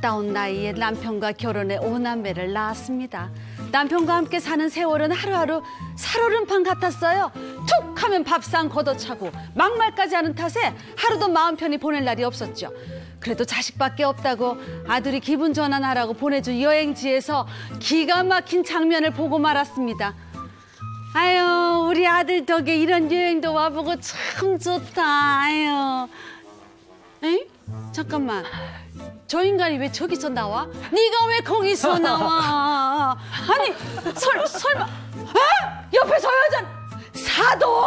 아따운 나이에 남편과 결혼해 5남매를 낳았습니다. 남편과 함께 사는 세월은 하루하루 살얼음판 같았어요. 툭 하면 밥상 걷어차고 막말까지 하는 탓에 하루도 마음 편히 보낼 날이 없었죠. 그래도 자식밖에 없다고 아들이 기분 전환하라고 보내준 여행지에서 기가 막힌 장면을 보고 말았습니다. 아유, 우리 아들 덕에 이런 여행도 와보고 참 좋다. 아유. 에이? 잠깐만. 저 인간이 왜 저기서 나와? 네가 왜 거기서 나와? 아니, 설마 옆에 저 여잔 사돈?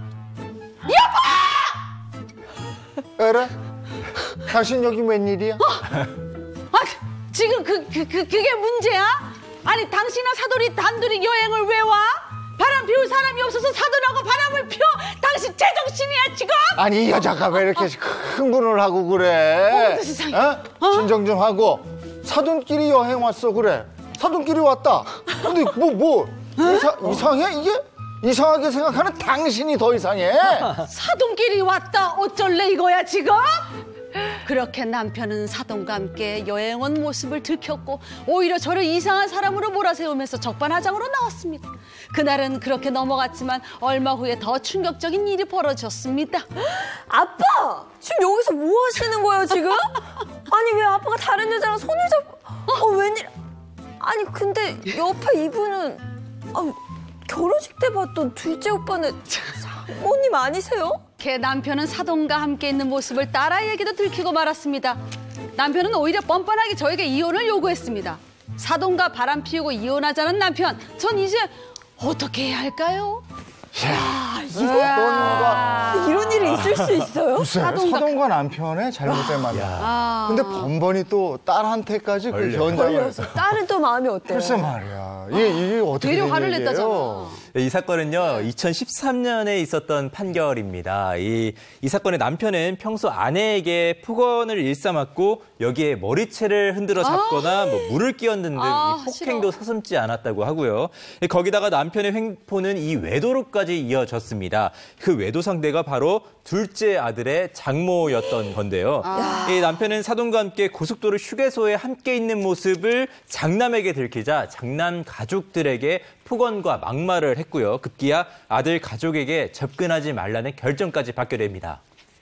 여보! 에라? 당신 여기 웬일이야? 지금 그게 문제야? 아니, 당신이나 사돈이 단둘이 여행을 왜 와? 바람 피울 사람이 없어서 사돈하고 바람을 피워? 당신 제정신이야 지금? 아니, 이 여자가 왜 이렇게 흥분을 하고 그래? 세상에. 진정 좀 하고. 사돈끼리 여행 왔어, 그래. 사돈끼리 왔다. 근데 이상해? 이게? 이상하게 생각하는 당신이 더 이상해. 사돈끼리 왔다 어쩔래 이거야 지금? 그렇게 남편은 사돈과 함께 여행 온 모습을 들켰고 오히려 저를 이상한 사람으로 몰아세우면서 적반하장으로 나왔습니다. 그날은 그렇게 넘어갔지만 얼마 후에 더 충격적인 일이 벌어졌습니다. 아빠! 지금 여기서 뭐 하시는 거예요 지금? 아니 왜 아빠가 다른 여자랑 손을 잡고 웬일? 아니 근데 옆에 이분은 결혼식 때 봤던 둘째 오빠는 장모님 아니세요? 걔 남편은 사돈과 함께 있는 모습을 딸아이에게도 들키고 말았습니다. 남편은 오히려 뻔뻔하게 저에게 이혼을 요구했습니다. 사돈과 바람 피우고 이혼하자는 남편, 전 이제 어떻게 해야 할까요? 이런 일이 있을 수 있어요? 글쎄, 사돈과 남편의 잘못된 만남. 근데 번번이 또 딸한테까지 그 현장을. 딸은 또 마음이 어때요? 글쎄 말이야. 이게 어떻게 되려 된 화를 얘기예요? 냈다잖아. 이 사건은요, 2013년에 있었던 판결입니다. 이 사건의 남편은 평소 아내에게 폭언을 일삼았고 여기에 머리채를 흔들어 잡거나 물을 끼얹는 등 이 폭행도 서슴지 않았다고 하고요. 거기다가 남편의 횡포는 이 외도로까지 이어졌습니다. 그 외도 상대가 바로 둘째 아들의 장모였던 건데요. 이 남편은 사돈과 함께 고속도로 휴게소에 함께 있는 모습을 장남에게 들키자 장남 가족들에게 폭언과 막말을 했고요. 급기야 아들 가족에게 접근하지 말라는 결정까지 받게 됩니다.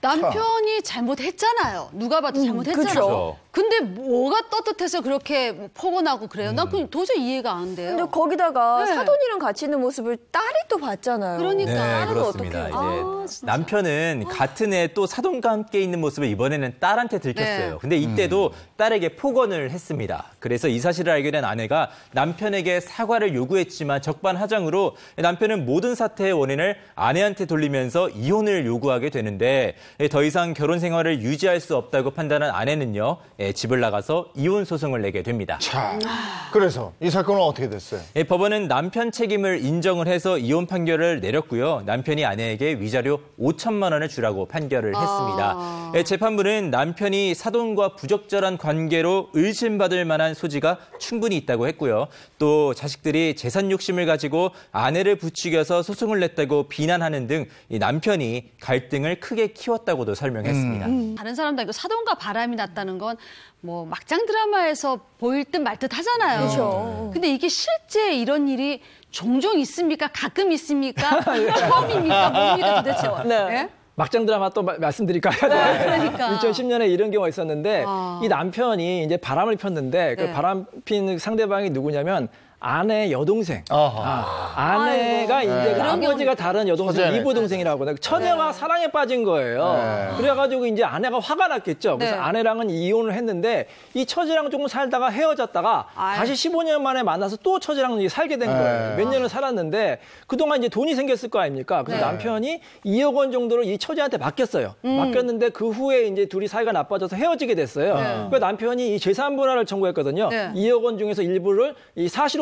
남편이 잘못했잖아요. 누가 봐도 잘못했잖아요. 그쵸. 근데 뭐가 떳떳해서 그렇게 폭언하고 그래요? 난 그냥 도저히 이해가 안 돼요. 근데 거기다가 네. 사돈이랑 같이 있는 모습을 딸이 또 봤잖아요. 그러니까. 네, 딸은 그렇습니다. 어떡해요? 이제 남편은 같은 해 또 사돈과 함께 있는 모습을 이번에는 딸한테 들켰어요. 네. 근데 이때도 딸에게 폭언을 했습니다. 그래서 이 사실을 알게 된 아내가 남편에게 사과를 요구했지만 적반하장으로 남편은 모든 사태의 원인을 아내한테 돌리면서 이혼을 요구하게 되는데 더 이상 결혼 생활을 유지할 수 없다고 판단한 아내는요. 집을 나가서 이혼 소송을 내게 됩니다. 자, 그래서 이 사건은 어떻게 됐어요? 법원은 남편 책임을 인정을 해서 이혼 판결을 내렸고요. 남편이 아내에게 위자료 5천만 원을 주라고 판결을 했습니다. 재판부는 남편이 사돈과 부적절한 관계로 의심받을 만한 소지가 충분히 있다고 했고요. 또 자식들이 재산 욕심을 가지고 아내를 부추겨서 소송을 냈다고 비난하는 등 이 남편이 갈등을 크게 키웠다고도 설명했습니다. 다른 사람도 아니고 사돈과 바람이 났다는 건 뭐 막장 드라마에서 보일 듯 말 듯 하잖아요. 그렇죠. 근데 이게 실제 이런 일이 종종 있습니까? 가끔 있습니까? 처음입니까? 뭡니까 도대체? 네? 막장 드라마 또 말씀드릴까요? 네, 그러니까. 2010년에 이런 경우가 있었는데 이 남편이 이제 바람을 폈는데 그 네. 바람 핀 상대방이 누구냐면 아내 여동생. 아하. 아내가 이제 그 아버지가 경우니까. 다른 여동생 처제네. 이부동생이라고 처제와 사랑에 빠진 거예요. 네. 그래가지고 이제 아내가 화가 났겠죠. 그래서 네. 아내랑은 이혼을 했는데 이 처제랑 조금 살다가 헤어졌다가 아유. 다시 15년 만에 만나서 또 처제랑 이제 살게 된 거예요. 몇 년을 살았는데 그동안 이제 돈이 생겼을 거 아닙니까? 그래서 네. 남편이 2억 원 정도를 이 처제한테 맡겼어요. 맡겼는데 그 후에 이제 둘이 사이가 나빠져서 헤어지게 됐어요. 그래서 남편이 이 재산 분할을 청구했거든요. 네. 2억 원 중에서 일부를 이 사실혼인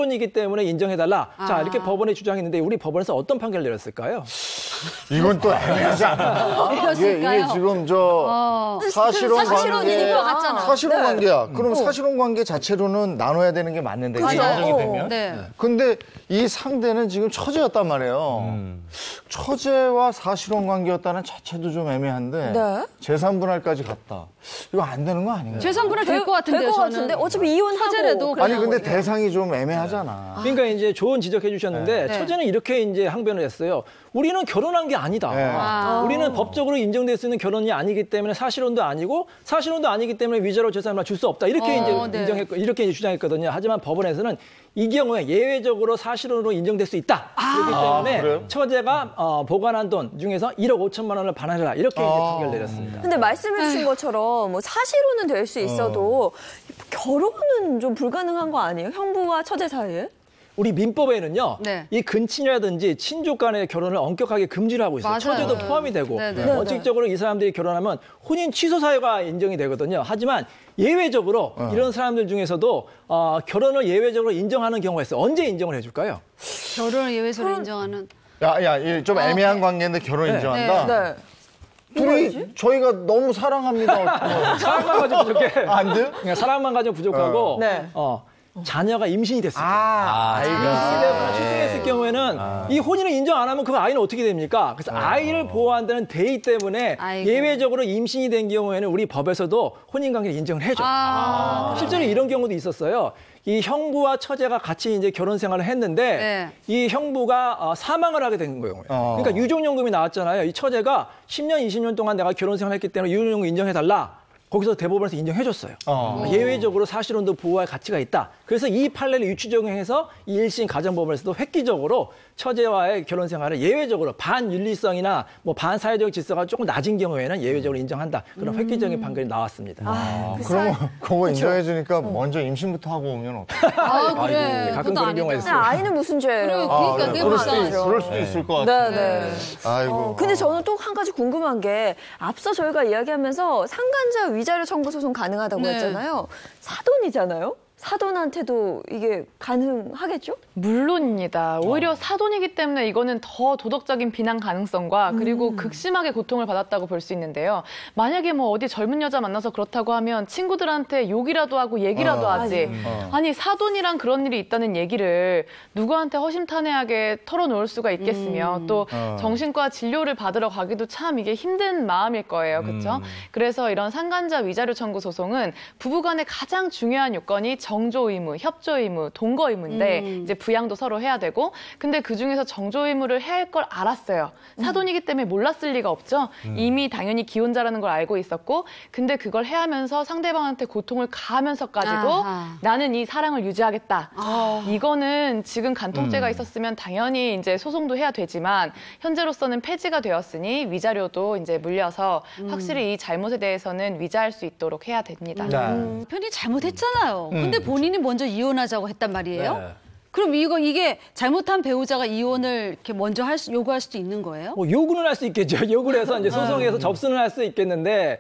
사돈이기 때문에 인정해달라. 자, 이렇게 법원에 주장했는데 우리 법원에서 어떤 판결을 내렸을까요? 이건 또 애매하지 않나? 그랬을까요? 이게 지금 저 사실혼 관계, 같잖아. 사실혼 관계야. 그럼 사실혼 관계 자체로는 나눠야 되는 게 맞는데 이게 인정이 되면. 네. 근데 이 상대는 지금 처제였단 말이에요. 처제와 사실혼 관계였다는 자체도 좀 애매한데 네. 재산 분할까지 갔다. 이거 안 되는 거 아닌가요? 재산분할 될 것 같은데요, 될것 저는. 같은데 어차피 이혼하고 처제라도 아니 그냥 근데 대상이 좀 애매하잖아. 그러니까 이제 좋은 지적해 주셨는데 네. 처제는 이렇게 이제 항변을 했어요. 우리는 결혼한 게 아니다. 네. 우리는 법적으로 인정될 수 있는 결혼이 아니기 때문에 사실혼도 아니고 사실혼도 아니기 때문에 위자료 재산을 줄 수 없다. 이렇게 이제 네. 인정했고 이렇게 이제 주장했거든요. 하지만 법원에서는 이 경우에 예외적으로 사실혼으로 인정될 수 있다. 그렇기 때문에 그래요? 처제가 보관한 돈 중에서 1억 5천만 원을 반환해라. 이렇게 이제 판결 내렸습니다. 근데 말씀해주신 것처럼 뭐 사실혼은 될 수 있어도 결혼은 좀 불가능한 거 아니에요? 형부와 처제 사이에? 우리 민법에는요, 네. 이 근친이라든지 친족 간의 결혼을 엄격하게 금지를 하고 있어요. 맞아요. 처제도 포함이 되고 네네. 원칙적으로 이 사람들이 결혼하면 혼인 취소 사유가 인정이 되거든요. 하지만 예외적으로 이런 사람들 중에서도 결혼을 예외적으로 인정하는 경우가 있어요. 언제 인정을 해줄까요? 결혼을 예외적으로 인정하는. 야, 좀 애매한 관계인데 결혼 인정한다. 네. 둘이 저희가 너무 사랑합니다. 사랑만 가지고 부족해. 안 돼요? 그냥 사랑만 가지고 부족하고 네. 자녀가 임신이 됐어요. 아이가. 때문에 출생했을 경우에는 이 혼인을 인정 안 하면 그 아이는 어떻게 됩니까? 그래서 아이를 보호한다는 대의 때문에 아이고. 예외적으로 임신이 된 경우에는 우리 법에서도 혼인 관계를 인정을 해줘요. 실제로 이런 경우도 있었어요. 이 형부와 처제가 같이 이제 결혼 생활을 했는데 이 형부가 사망을 하게 된 거예요. 그러니까 유족연금이 나왔잖아요. 이 처제가 10년, 20년 동안 내가 결혼 생활했기 때문에 유족연금 인정해달라. 거기서 대법원에서 인정해줬어요. 예외적으로 사실혼도 보호할 가치가 있다. 그래서 이 판례를 유추 적용해서 이 1심 가정법원에서도 획기적으로 처제와의 결혼 생활을 예외적으로 반윤리성이나 뭐 반사회적 질서가 조금 낮은 경우에는 예외적으로 인정한다. 그런 획기적인 판결이 나왔습니다. 그러면 그거 인정해주니까 먼저 임신부터 하고 오면 어떡해? 그래. 가끔 그것도 그런 경우가 아니다. 있어요. 아이는 무슨 죄예요? 그러니까 그게 그럴 수도 있을 것 같아. 네. 아이고. 근데 저는 또 한 가지 궁금한 게 앞서 저희가 이야기하면서 상간자 위자료 청구 소송 가능하다고 네. 했잖아요. 사돈이잖아요. 사돈한테도 이게 가능하겠죠? 물론입니다. 오히려 사돈이기 때문에 이거는 더 도덕적인 비난 가능성과 그리고 극심하게 고통을 받았다고 볼 수 있는데요. 만약에 뭐 어디 젊은 여자 만나서 그렇다고 하면 친구들한테 욕이라도 하고 얘기라도 하지. 아니 사돈이랑 그런 일이 있다는 얘기를 누구한테 허심탄회하게 털어놓을 수가 있겠으며 또 정신과 진료를 받으러 가기도 참 이게 힘든 마음일 거예요. 그렇죠? 그래서 이런 상간자 위자료 청구 소송은 부부간의 가장 중요한 요건이 정조 의무, 협조 의무, 동거 의무인데 이제 부양도 서로 해야 되고 근데 그중에서 정조 의무를 해야 할 걸 알았어요. 사돈이기 때문에 몰랐을 리가 없죠. 이미 당연히 기혼자라는 걸 알고 있었고 근데 그걸 해야 하면서 상대방한테 고통을 가하면서까지도 나는 이 사랑을 유지하겠다. 이거는 지금 간통죄가 있었으면 당연히 이제 소송도 해야 되지만 현재로서는 폐지가 되었으니 위자료도 이제 물려서 확실히 이 잘못에 대해서는 위자할 수 있도록 해야 됩니다. 편이 잘못했잖아요. 근데 본인이 먼저 이혼하자고 했단 말이에요. 네. 그럼 이게 잘못한 배우자가 이혼을 이렇게 먼저 요구할 수도 있는 거예요? 뭐 요구는 할 수 있겠죠. 요구를 해서 이제 소송에서 접수는 할 수 있겠는데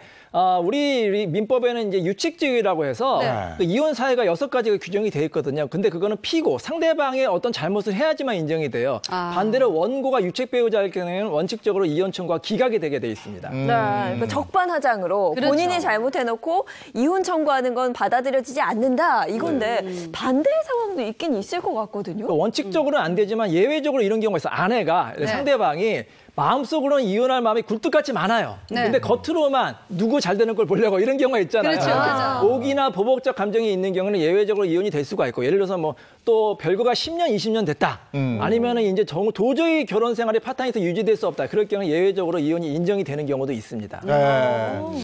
우리 민법에는 이제 유책지위라고 해서 그 이혼 사유가 6가지가 규정이 돼 있거든요. 근데 그거는 피고 상대방의 어떤 잘못을 해야지만 인정이 돼요. 반대로 원고가 유책 배우자일 경우에는 원칙적으로 이혼 청구가 기각이 되게 돼 있습니다. 네. 그러니까 적반하장으로 그렇죠. 본인이 잘못해놓고 이혼 청구하는 건 받아들여지지 않는다 이건데 반대의 상황도 있긴 있을 것 같거든요. 원칙적으로는 안 되지만 예외적으로 이런 경우가 있어요. 아내가 상대방이 마음속으로는 이혼할 마음이 굴뚝같이 많아요. 근데 겉으로만 누구 잘 되는 걸 보려고 이런 경우가 있잖아요. 그렇죠. 맞아. 오기나 보복적 감정이 있는 경우는 예외적으로 이혼이 될 수가 있고 예를 들어서 뭐 또 별거가 10년, 20년 됐다. 아니면은 이제 도저히 결혼 생활이 파탄에서 유지될 수 없다. 그럴 경우 예외적으로 이혼이 인정이 되는 경우도 있습니다. 네.